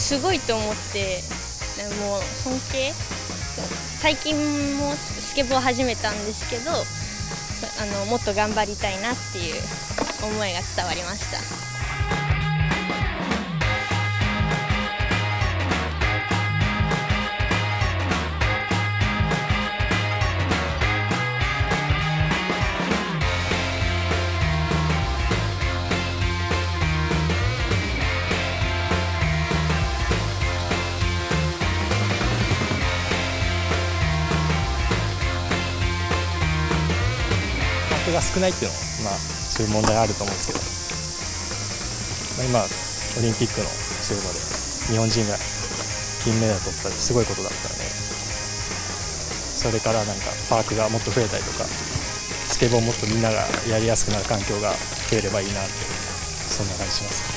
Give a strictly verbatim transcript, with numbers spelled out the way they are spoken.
すごいと思って、もう尊敬、最近もスケボー始めたんですけど、あのもっと頑張りたいなっていう思いが伝わりました。 パークが少ないっていうのも、まあ、そういう問題あると思うんですけど、まあ、今、オリンピックのそういうので日本人が金メダル取ったってすごいことだったので、それからなんかパークがもっと増えたりとか、スケボーもっとみんながやりやすくなる環境が増えればいいなって、そんな感じします。